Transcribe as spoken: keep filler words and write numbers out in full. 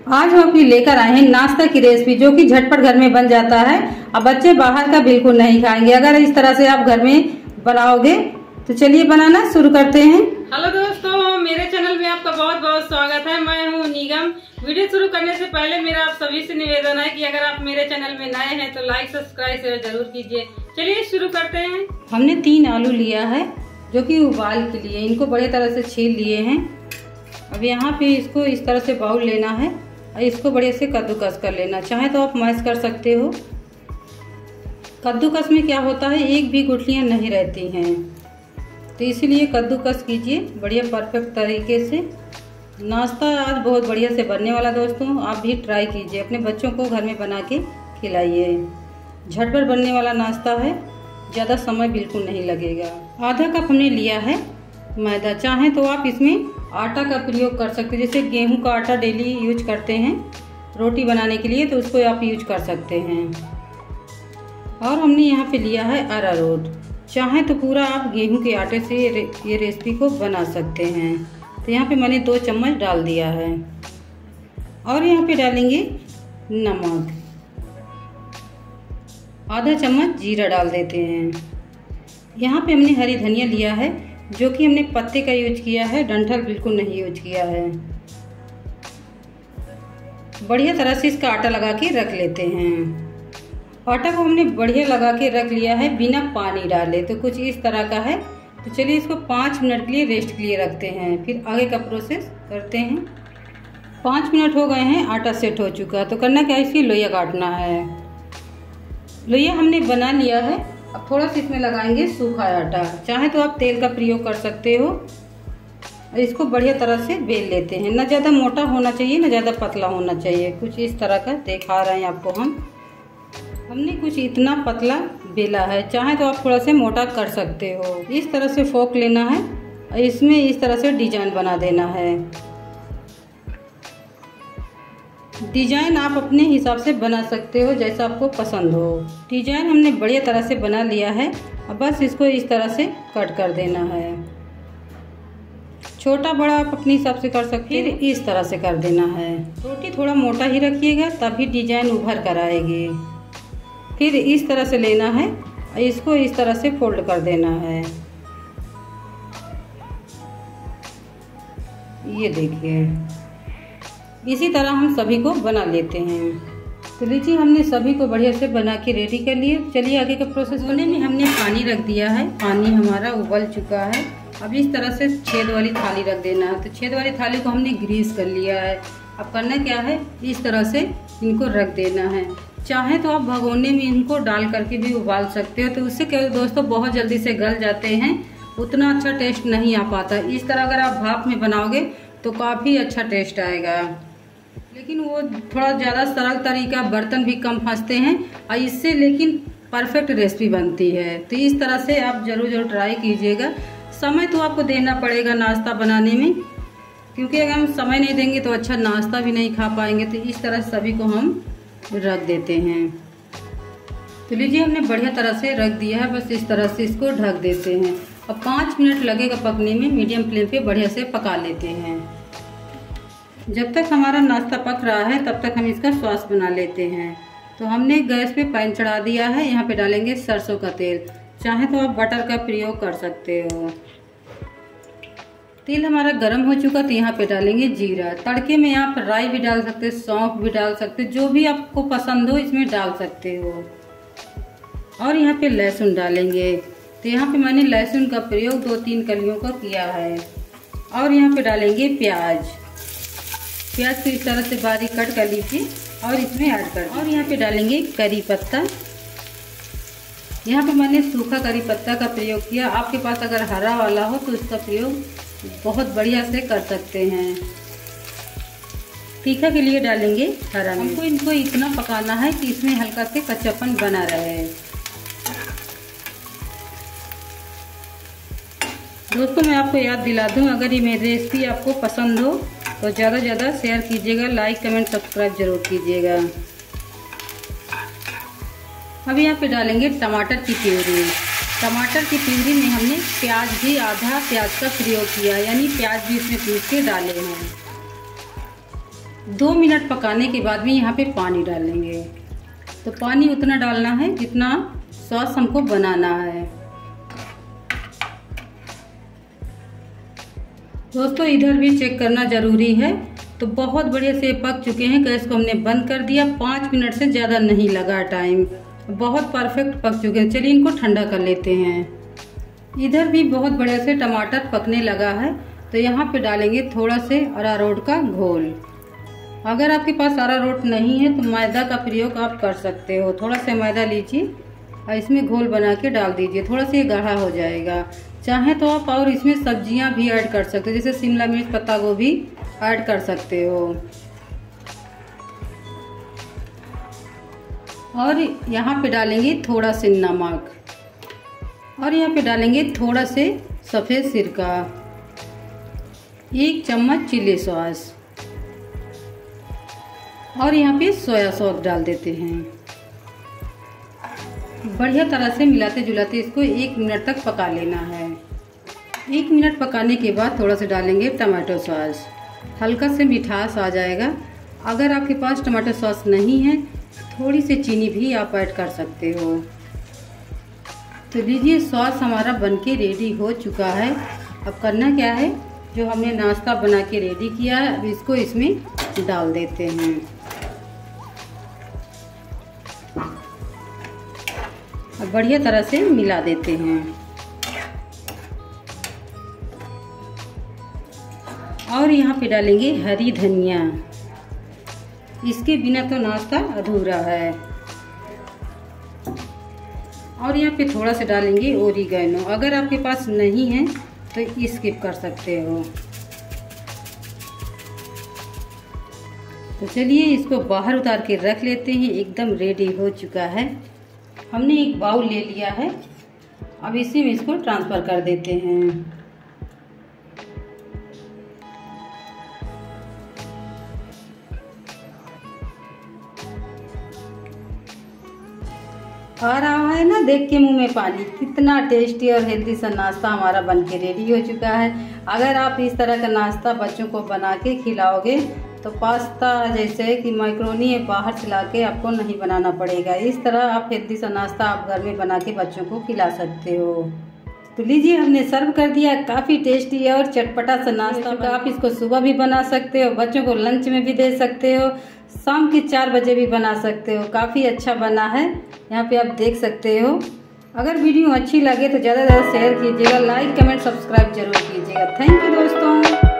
आज हम अपनी लेकर आए हैं नाश्ता की रेसिपी जो कि झटपट घर में बन जाता है। अब बच्चे बाहर का बिल्कुल नहीं खाएंगे अगर इस तरह से आप घर में बनाओगे। तो चलिए बनाना शुरू करते हैं। हेलो दोस्तों, मेरे चैनल में आपका बहुत बहुत स्वागत है। मैं हूँ निगम। वीडियो शुरू करने से पहले मेरा आप सभी से निवेदन है कि अगर आप मेरे चैनल में नए हैं तो लाइक सब्सक्राइब शेयर जरूर कीजिए। चलिए शुरू करते हैं। हमने तीन आलू लिया है जो कि उबाल के लिए, इनको बड़े तरह से छील लिए हैं। अब यहाँ पे इसको इस तरह से बाउल लेना है और इसको बड़े से कद्दूकस कर लेना। चाहे तो आप मैश कर सकते हो। कद्दूकस में क्या होता है, एक भी गुठलियाँ नहीं रहती हैं, तो इसीलिए कद्दूकस कीजिए बढ़िया परफेक्ट तरीके से। नाश्ता आज बहुत बढ़िया से बनने वाला दोस्तों, आप भी ट्राई कीजिए, अपने बच्चों को घर में बना के खिलाइए। झटपट बनने वाला नाश्ता है, ज़्यादा समय बिल्कुल नहीं लगेगा। आधा कप हमने लिया है मैदा। चाहे तो आप इसमें आटा का प्रयोग कर सकते हैं, जैसे गेहूं का आटा डेली यूज करते हैं रोटी बनाने के लिए, तो उसको आप यूज कर सकते हैं। और हमने यहाँ पे लिया है अरारोट। चाहे तो पूरा आप गेहूं के आटे से ये रेसिपी को बना सकते हैं। तो यहाँ पे मैंने दो चम्मच डाल दिया है। और यहाँ पे डालेंगे नमक, आधा चम्मच जीरा डाल देते हैं। यहाँ पे हमने हरी धनिया लिया है जो कि हमने पत्ते का यूज किया है, डंठल बिल्कुल नहीं यूज किया है। बढ़िया तरह से इसका आटा लगा के रख लेते हैं। आटा को हमने बढ़िया लगा के रख लिया है बिना पानी डाले, तो कुछ इस तरह का है। तो चलिए इसको पाँच मिनट के लिए रेस्ट के लिए रखते हैं, फिर आगे का प्रोसेस करते हैं। पाँच मिनट हो गए हैं, आटा सेट हो चुका। तो करना क्या है, इसकी लोइया काटना है। लोइया हमने बना लिया है। अब थोड़ा सा इसमें लगाएंगे सूखा आटा। चाहे तो आप तेल का प्रयोग कर सकते हो। इसको बढ़िया तरह से बेल लेते हैं। ना ज़्यादा मोटा होना चाहिए ना ज़्यादा पतला होना चाहिए, कुछ इस तरह का दिखा रहे हैं आपको हम। हमने कुछ इतना पतला बेला है, चाहे तो आप थोड़ा से मोटा कर सकते हो। इस तरह से फोक लेना है और इसमें इस तरह से डिजाइन बना देना है। डिजाइन आप अपने हिसाब से बना सकते हो, जैसा आपको पसंद हो। डिजाइन हमने बढ़िया तरह से बना लिया है। अब बस इसको इस तरह से कट कर देना है। छोटा बड़ा आप अपने हिसाब से कर सकते हो। फिर इस तरह से कर देना है। रोटी थोड़ा मोटा ही रखिएगा, तभी डिजाइन उभर कर आएगी। फिर इस तरह से लेना है और इसको इस तरह से फोल्ड कर देना है। ये देखिए, इसी तरह हम सभी को बना लेते हैं। तो लीजिए, हमने सभी को बढ़िया से बना के रेडी कर लिए। चलिए आगे का प्रोसेस। होने में हमने पानी रख दिया है, पानी हमारा उबल चुका है। अब इस तरह से छेद वाली थाली रख देना है। तो छेद वाली थाली को हमने ग्रीस कर लिया है। अब करना क्या है, इस तरह से इनको रख देना है। चाहे तो आप भगोने में इनको डाल करके भी उबाल सकते हो, तो उससे क्या दोस्तों बहुत जल्दी से गल जाते हैं, उतना अच्छा टेस्ट नहीं आ पाता। इस तरह अगर आप भाप में बनाओगे तो काफ़ी अच्छा टेस्ट आएगा, लेकिन वो थोड़ा ज़्यादा सरल तरीका, बर्तन भी कम फंसते हैं और इससे लेकिन परफेक्ट रेसिपी बनती है। तो इस तरह से आप ज़रूर ज़रूर ट्राई कीजिएगा। समय तो आपको देना पड़ेगा नाश्ता बनाने में, क्योंकि अगर हम समय नहीं देंगे तो अच्छा नाश्ता भी नहीं खा पाएंगे। तो इस तरह सभी को हम रख देते हैं। तो लीजिए, हमने बढ़िया तरह से रख दिया है। बस इस तरह से इसको ढक देते हैं। अब पाँच मिनट लगेगा पकने में। मीडियम फ्लेम पे बढ़िया से पका लेते हैं। जब तक हमारा नाश्ता पक रहा है तब तक हम इसका सॉस बना लेते हैं। तो हमने गैस पे पैन चढ़ा दिया है। यहाँ पे डालेंगे सरसों का तेल। चाहे तो आप बटर का प्रयोग कर सकते हो। तेल हमारा गर्म हो चुका, तो यहाँ पे डालेंगे जीरा। तड़के में आप राई भी डाल सकते हो, सौंफ भी डाल सकते हो, जो भी आपको पसंद हो इसमें डाल सकते हो। और यहाँ पे लहसुन डालेंगे। तो यहाँ पे मैंने लहसुन का प्रयोग दो तीन कलियों का किया है। और यहाँ पे डालेंगे प्याज। प्याज को इस तरह से बारीक कट कर लीजिए और इसमें ऐड कर। और यहाँ पे डालेंगे करी पत्ता। यहाँ पे मैंने सूखा करी पत्ता का प्रयोग किया। आपके पास अगर हरा वाला हो तो उसका प्रयोग बहुत बढ़िया से कर सकते हैं। तीखा के लिए डालेंगे हरा मिर्च। हमको इनको इतना पकाना है कि इसमें हल्का से कच्चापन बना रहे। दोस्तों, मैं आपको याद दिला दूं, अगर ये मेरी रेसिपी आपको पसंद हो तो ज़्यादा से ज़्यादा शेयर कीजिएगा, लाइक कमेंट सब्सक्राइब जरूर कीजिएगा। अब यहाँ पे डालेंगे टमाटर की प्यूरी। टमाटर की प्यूरी में हमने प्याज भी आधा प्याज का प्रयोग किया, यानी प्याज भी इसमें पीस के डाले हैं। दो मिनट पकाने के बाद में यहाँ पे पानी डालेंगे। तो पानी उतना डालना है जितना सॉस हमको बनाना है। दोस्तों इधर भी चेक करना ज़रूरी है। तो बहुत बढ़िया से पक चुके हैं। गैस को हमने बंद कर दिया। पाँच मिनट से ज़्यादा नहीं लगा टाइम, बहुत परफेक्ट पक चुके हैं। चलिए इनको ठंडा कर लेते हैं। इधर भी बहुत बढ़िया से टमाटर पकने लगा है। तो यहाँ पे डालेंगे थोड़ा से अरारोट का घोल। अगर आपके पास अरारोट नहीं है तो मैदा का प्रयोग आप कर सकते हो। थोड़ा सा मैदा लीजिए और इसमें घोल बना के डाल दीजिए। थोड़ा सा ये गाढ़ा हो जाएगा। चाहे तो आप और इसमें सब्जियां भी ऐड कर सकते हो, जैसे शिमला मिर्च, पत्ता गोभी ऐड कर सकते हो। और यहाँ पे डालेंगे थोड़ा से नमक और यहाँ पे डालेंगे थोड़ा से सफ़ेद सिरका, एक चम्मच चिली सॉस और यहाँ पे सोया सॉस डाल देते हैं। बढ़िया तरह से मिलाते जुलाते इसको एक मिनट तक पका लेना है। एक मिनट पकाने के बाद थोड़ा सा डालेंगे टमाटो सॉस, हल्का से मिठास आ जाएगा। अगर आपके पास टमाटो सॉस नहीं है थोड़ी सी चीनी भी आप ऐड कर सकते हो। तो लीजिए सॉस हमारा बनके रेडी हो चुका है। अब करना क्या है, जो हमने नाश्ता बना के रेडी किया है अब इसको इसमें डाल देते हैं। अब बढ़िया तरह से मिला देते हैं। और यहाँ पे डालेंगे हरी धनिया, इसके बिना तो नाश्ता अधूरा है। और यहाँ पे थोड़ा सा डालेंगे ओरिगैनो, अगर आपके पास नहीं है तो स्किप कर सकते हो। तो चलिए इसको बाहर उतार के रख लेते हैं। एकदम रेडी हो चुका है। हमने एक बाउल ले लिया है, अब इसी में इसको ट्रांसफ़र कर देते हैं। आ रहा है ना देख के मुंह में पानी। कितना टेस्टी और हेल्दी सा नाश्ता हमारा बन के रेडी हो चुका है। अगर आप इस तरह का नाश्ता बच्चों को बना के खिलाओगे तो पास्ता जैसे कि मैक्रोनी बाहर से लाके आपको नहीं बनाना पड़ेगा। इस तरह आप हेल्दी सा नाश्ता आप घर में बना के बच्चों को खिला सकते हो। तो लीजिए हमने सर्व कर दिया। काफ़ी टेस्टी और चटपटा सा नाश्ता। आप इसको सुबह भी बना सकते हो, बच्चों को लंच में भी दे सकते हो, शाम के चार बजे भी बना सकते हो। काफ़ी अच्छा बना है, यहाँ पे आप देख सकते हो। अगर वीडियो अच्छी लगे तो ज़्यादा से ज़्यादा शेयर कीजिएगा, लाइक कमेंट सब्सक्राइब जरूर कीजिएगा। थैंक यू दोस्तों।